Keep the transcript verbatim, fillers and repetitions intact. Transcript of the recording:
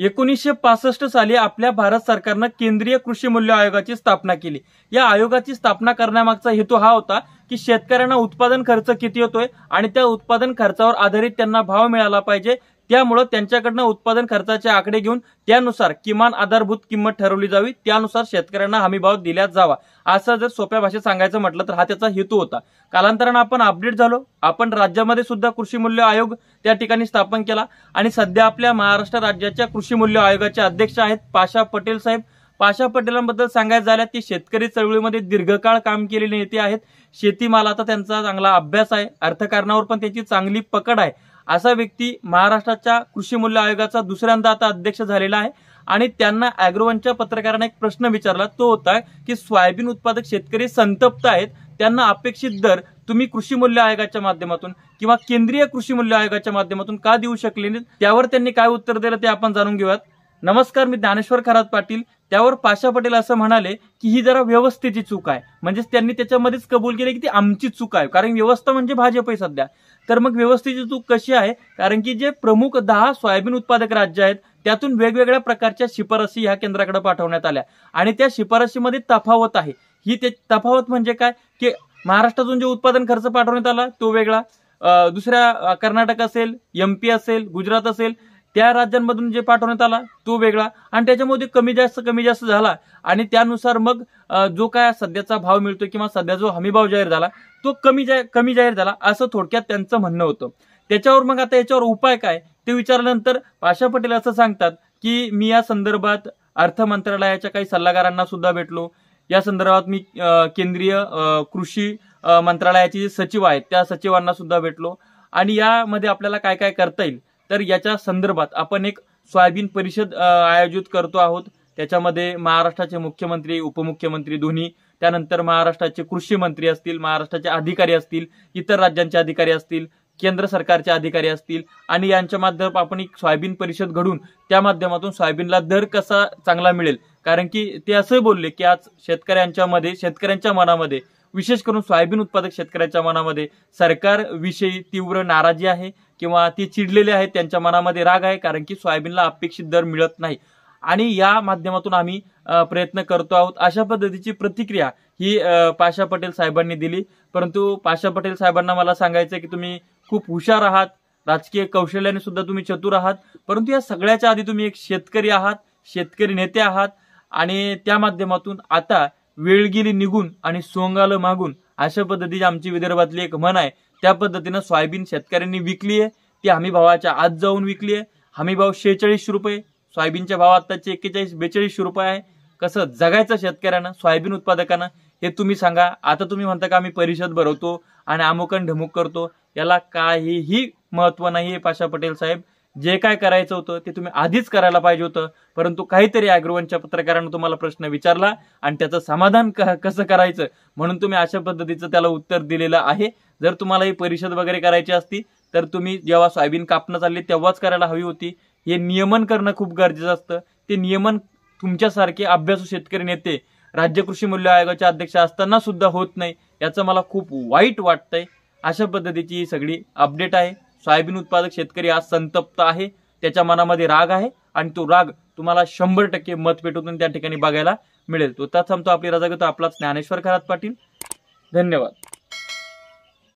एकोणीसशे पासष्ट साली आपल्या भारत सरकारनं केंद्रीय कृषी मूल्य आयोगाची स्थापना केली। या आयोगाची स्थापना करण्यामागचा हेतू हा होता की शेतकऱ्यांना उत्पादन खर्च किती होतोय आणि त्या उत्पादन खर्चावर आधारित त्यांना भाव मिळाला पाहिजे। त्यामुळे त्यांच्याकडनं उत्पादन खर्चाचे आकडे घेऊन त्यानुसार किमान आधारभूत किंमत ठरवली जावी, त्यानुसार शेतकऱ्यांना हमी भाव दिला जावा, असं जर सोप्या भाषेत सांगायचं म्हटलं तर हा त्याचा हेतू होता। कालांतराने आपण अपडेट झालो, आपण राज्यामध्ये सुद्धा कृषी मूल्य आयोग त्या ठिकाणी स्थापन केला आणि सध्या आपल्या महाराष्ट्र राज्याच्या कृषी मूल्य आयोगाचे अध्यक्ष आहेत पाशा पटेल साहेब। पाशा पटेलांबद्दल सांगायचं झालं की शेतकरी चळवळीमध्ये दीर्घकाळ काम केलेले नेते आहेत। शेतीमालाचा त्यांचा चांगला अभ्यास आहे, अर्थकारणावर पण त्यांची चांगली पकड आहे। असा व्यक्ती महाराष्ट्राच्या कृषी मूल्य आयोगाचा दुसऱ्यांदा आता अध्यक्ष झालेला आहे आणि त्यांना अॅग्रोवनच्या पत्रकारांना एक प्रश्न विचारला, तो होता की सोयाबीन उत्पादक शेतकरी संतप्त आहेत, त्यांना अपेक्षित दर तुम्ही कृषी मूल्य आयोगाच्या माध्यमातून किंवा केंद्रीय कृषी मूल्य आयोगाच्या माध्यमातून का देऊ शकले नाहीत? त्यावर त्यांनी काय उत्तर दिलं ते आपण जाणून घेऊयात। नमस्कार, मी ज्ञानेश्वर खरात पाटील। त्यावर पाशा पटेल असं म्हणाले की ही जरा व्यवस्थेची चूक आहे, म्हणजे त्यांनी त्याच्यामध्येच कबूल केले की ती आमची चूक आहे, कारण व्यवस्था म्हणजे भाजप आहे सध्या। तर मग व्यवस्थेची चूक कशी आहे? कारण की जे प्रमुख दहा सोयाबीन उत्पादक राज्य आहेत त्यातून वेगवेगळ्या प्रकारच्या शिफारसी ह्या केंद्राकडे पाठवण्यात आल्या आणि त्या शिफारशीमध्ये तफावत आहे। ही ते तफावत म्हणजे काय की महाराष्ट्रातून जे उत्पादन खर्च पाठवण्यात आला तो वेगळा, दुसऱ्या कर्नाटक असेल, एमपी असेल, गुजरात असेल, त्या राज्यांमधून जे पाठवण्यात आला तो वेगळा आणि त्याच्यामध्ये कमी जास्त कमी जास्त झाला आणि त्यानुसार मग जो काय सध्याचा भाव मिळतो किंवा सध्या जो हमी भाव जाहीर झाला तो कमी जाहीर कमी जाहीर झाला, असं थोडक्यात त्यांचं म्हणणं होतं। त्याच्यावर मग आता याच्यावर उपाय काय ते विचारल्यानंतर पाशा पटेल असं सांगतात की मी या संदर्भात अर्थ मंत्रालयाच्या काही सल्लागारांना सुद्धा भेटलो, या संदर्भात मी केंद्रीय कृषी मंत्रालयाचे जे सचिव आहेत त्या सचिवांना सुद्धा भेटलो आणि यामध्ये आपल्याला काय काय करता येईल तर याच्या संदर्भात आपण एक सोयाबीन परिषद आयोजित करतो आहोत। त्याच्यामध्ये महाराष्ट्राचे मुख्यमंत्री, उपमुख्यमंत्री दोन्ही, त्यानंतर महाराष्ट्राचे कृषी मंत्री असतील, महाराष्ट्राचे अधिकारी असतील, इतर राज्यांचे अधिकारी असतील, केंद्र सरकारचे अधिकारी असतील आणि यांच्या माध्यमातून आपण एक सोयाबीन परिषद घडून त्या माध्यमातून सोयाबीनला दर कसा चांगला मिळेल, कारण की ते असं बोलले की आज शेतकऱ्यांच्या मध्ये शेतकऱ्यांच्या मनामध्ये विशेष करून सोयाबीन उत्पादक शेतकऱ्यांच्या मनामध्ये सरकारविषयी तीव्र नाराजी आहे किंवा ते चिडलेले आहेत, त्यांच्या मनामध्ये राग आहे, कारण की सोयाबीनला अपेक्षित दर मिळत नाही आणि या माध्यमातून आम्ही प्रयत्न करतो आहोत, अशा पद्धतीची प्रतिक्रिया ही पाशा पटेल साहेबांनी दिली। परंतु पाशा पटेल साहेबांना मला सांगायचं की तुम्ही खूप हुशार आहात, राजकीय कौशल्याने सुद्धा तुम्ही चतुर आहात, परंतु या सगळ्याच्या आधी तुम्ही एक शेतकरी आहात, शेतकरी नेते आहात आणि त्या माध्यमातून आता वेळ गेली निघून आणि सोंगालं मागून, अशा पद्धतीची आमची विदर्भातली एक म्हण आहे। त्या पद्धतीनं सोयाबीन शेतकऱ्यांनी विकली आहे, ती हमी भावाच्या आत जाऊन विकली आहे। हमी भाव शेहेचाळीसशे रुपये, सोयाबीनच्या भाव आताचे एक्केचाळीस बेचाळीसशे रुपये आहे। कसं जगायचं शेतकऱ्यांना, सोयाबीन उत्पादकांना, हे तुम्ही सांगा। आता तुम्ही म्हणता का आम्ही परिषद भरवतो आणि अमुकन ढमुक करतो, याला काहीही महत्व नाही पाशा पटेल साहेब। जे काय करायचं होतं ते तुम्ही आधीच करायला पाहिजे होतं, परंतु काहीतरी अॅग्रोवनच्या पत्रकारांना तुम्हाला प्रश्न विचारला आणि त्याचं समाधान कसं करायचं म्हणून तुम्ही अशा पद्धतीचं त्याला उत्तर दिलेलं आहे। जर तुम्हाला ही परिषद वगैरे करायची असती तर तुम्ही जेव्हा सोयाबीन कापणं चालली तेव्हाच करायला हवी होती। हे नियमन करणं खूप गरजेचं असतं, ते नियमन तुमच्यासारखे अभ्यासू शेतकरी नेते राज्य कृषी मूल्य आयोगाचे अध्यक्ष असताना सुद्धा होत नाही, याचं मला खूप वाईट वाटतंय। अशा पद्धतीची ही सगळी अपडेट आहे। सोयाबीन उत्पादक शेतकरी आज संतप्त आहे, त्याच्या मनामध्ये राग आहे आणि तो राग तुम्हाला शंभर टक्के मतपेटून त्या ठिकाणी बघायला मिळेल। तो त्यात थांबतो, आपली रजा घेतो। आपलाच ज्ञानेश्वर खरात पाटील, धन्यवाद।